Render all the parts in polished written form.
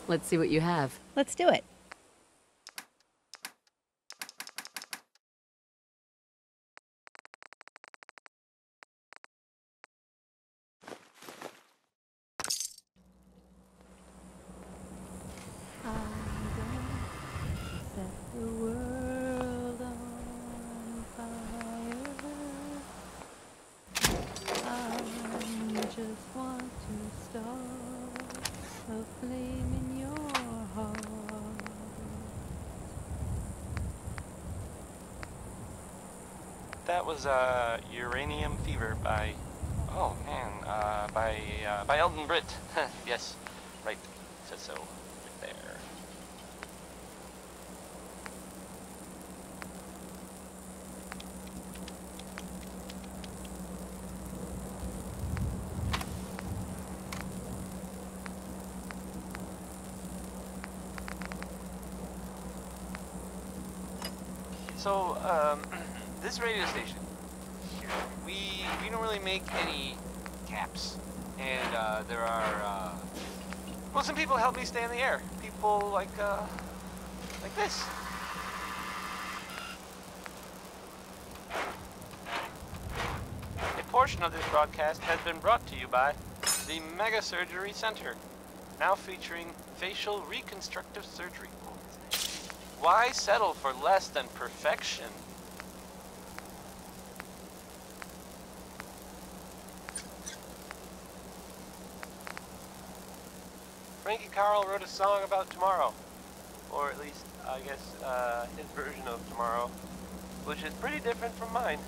Let's see what you have. Let's do it. Set the world on fire. I just want to start a flame in your heart. That was Uranium Fever by, oh man, by Elton Britt. Yes, right, says so, right there. So, this radio station, we don't really make any caps, and there are, well, some people help me stay in the air. People like this. A portion of this broadcast has been brought to you by the Mega Surgery Center, now featuring facial reconstructive surgery. Why settle for less than perfection? Frankie Carl wrote a song about tomorrow, or at least, I guess, his version of tomorrow, which is pretty different from mine.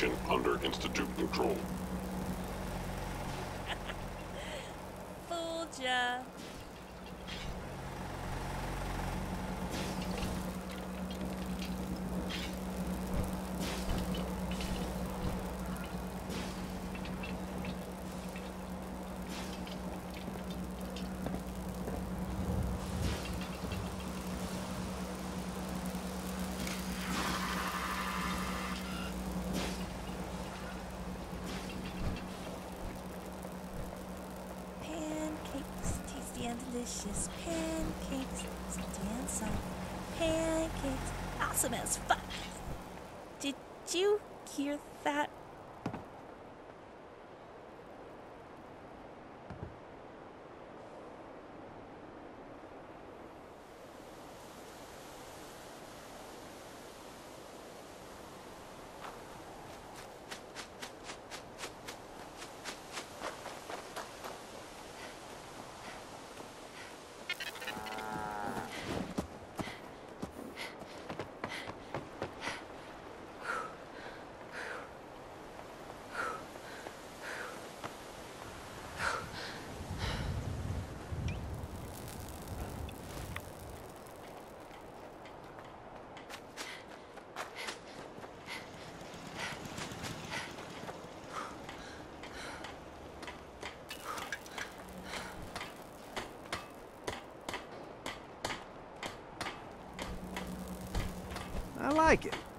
station under Institute control. Fooled ya. Pancakes, tasty and delicious. Pancakes, salty and soft. Pancakes, awesome as fuck. Did you hear that? I like it.